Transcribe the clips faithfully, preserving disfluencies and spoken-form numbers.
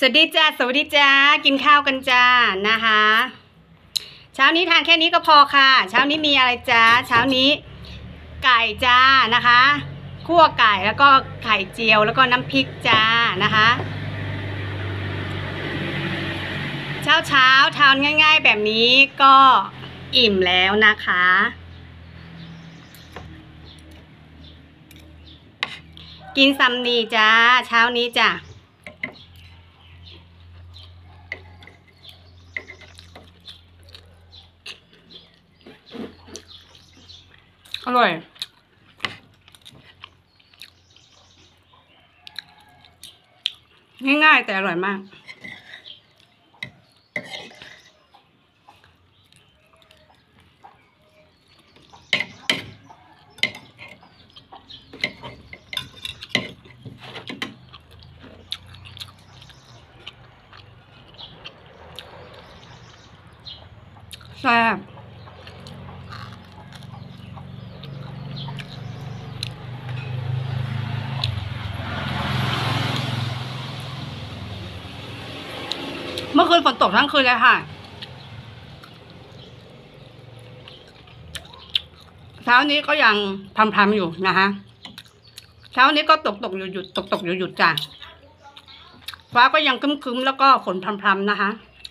สวัสดีจ้าสวัสดีจ้ากินข้าวกันจ้านะคะเช้านี้ทานแค่นี้ก็พอค่ะเช้านี้มีอะไรจ้าเช้านี้ไก่จ้านะคะคั่วไก่แล้วก็ไข่เจียวแล้วก็น้ำพริกจ้านะคะเช้าเช้าทานง่ายๆแบบนี้ก็อิ่มแล้วนะคะกินซัมนีจ้าเช้านี้จ้าอร่อยง่ายๆแต่อร่อยมากแซ่บเมื่อคืนฝนตกทั้งคืนเลยค่ะเช้านี้ก็ยังพรำๆอยู่นะคะเช้านี้ก็ตกตกหยุดหยุดตกตกหยุดหยุดจ้ะฟ้าก็ยังครึ้มๆแล้วก็ฝนพรำๆนะคะ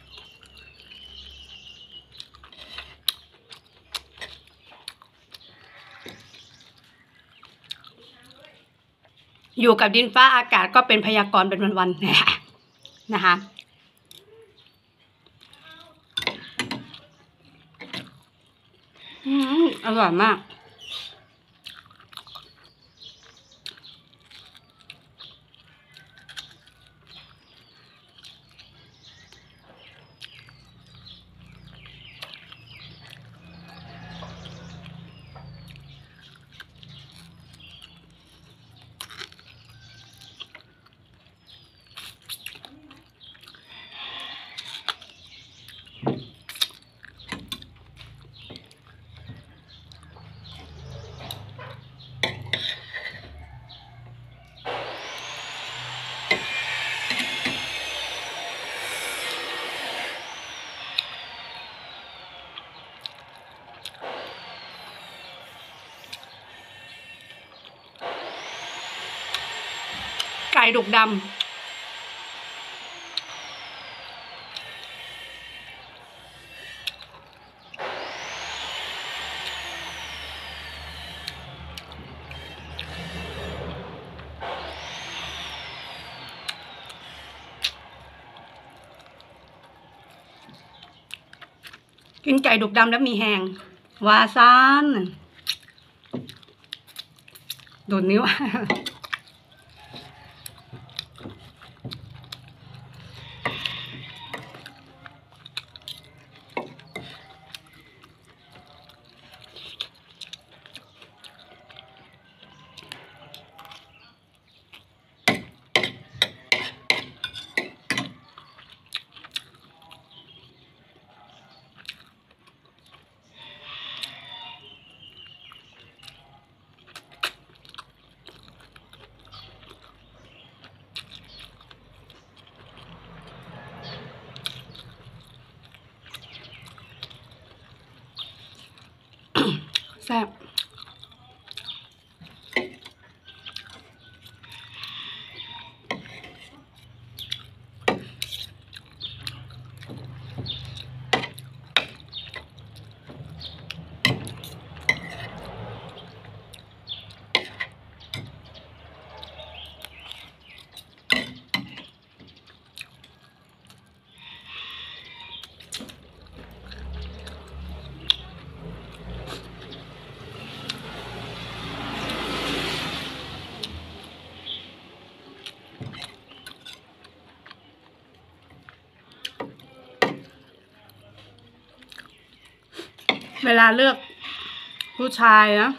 อยู่กับดินฟ้าอากาศก็เป็นพยากรณ์เป็นวันๆนะคะอืมอร่อยมากไก่ดุกดำกินไก่ดุกดำแล้วมีแหงวาซานโดนนิ้วแซ่บเวลาเลือกผู้ชายนะ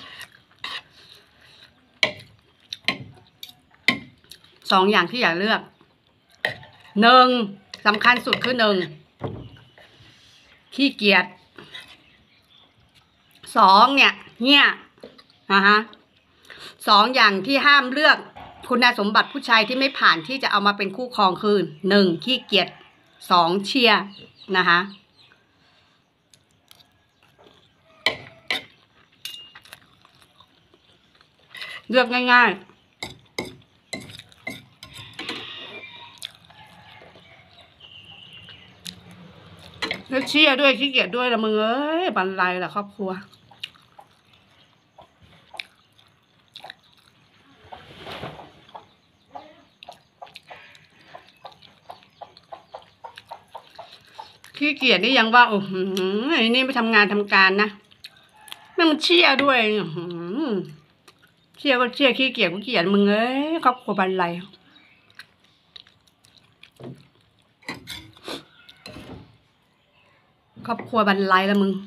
สองอย่างที่อยากเลือกหนึ่งสำคัญสุดคือหนึ่งขี้เกียจสองเนี่ยเหี้ยนะคะสองอย่างที่ห้ามเลือกคุณสมบัติผู้ชายที่ไม่ผ่านที่จะเอามาเป็นคู่ครองคือหนึ่งขี้เกียจสองเชียร์นะคะเลือกง่ายๆแล้วเชียร์ด้วยขี้เกียจด้วยละมึงเอ้ยบรรลัยล่ะครอบครัวขี้เกียจนี่ยังว่าโอ้โหไอ้นี่ไปทำงานทำการนะนั่นมันเชี่ยด้วยเชี่ยก็เชี่ยขี้เกียจก็ขี้เกียจมึงเอ้ยครอบครัวบรรลัยครอบครัวบรรลัยละมึง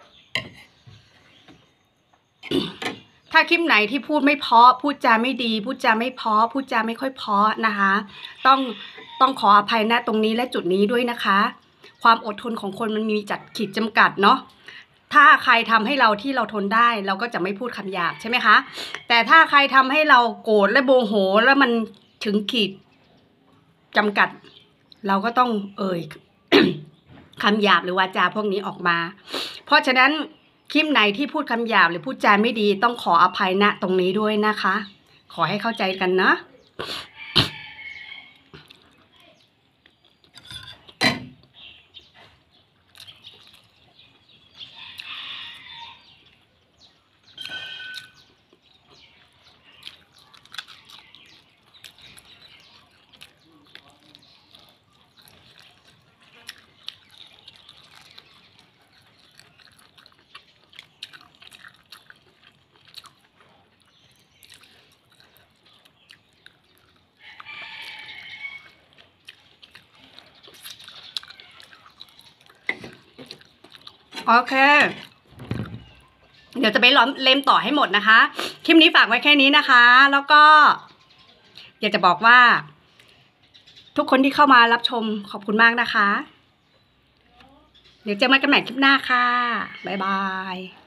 ถ้าคลิปไหนที่พูดไม่เพราะพูดจาไม่ดีพูดจาไม่เพราะพูดจาไม่ค่อยเพราะนะคะต้องต้องขออภัยณตรงนี้และจุดนี้ด้วยนะคะความอดทนของคนมันมีจัดขีดจำกัดเนาะถ้าใครทำให้เราที่เราทนได้เราก็จะไม่พูดคำหยาบใช่ไหมคะแต่ถ้าใครทำให้เราโกรธและโมโหแล้วมันถึงขีดจำกัดเราก็ต้องเอ่ย คำหยาบหรือวาจาพวกนี้ออกมาเพราะฉะนั้นคลิปไหนที่พูดคำหยาบหรือพูดจาไม่ดีต้องขออภัยณตรงนี้ด้วยนะคะขอให้เข้าใจกันนะโอเคเดี๋ยวจะไปล้อมเล็มต่อให้หมดนะคะคลิปนี้ฝากไว้แค่นี้นะคะแล้วก็อยากจะบอกว่าทุกคนที่เข้ามารับชมขอบคุณมากนะคะเดี๋ยวเจอกันใหม่คลิปหน้าค่ะบ๊ายบาย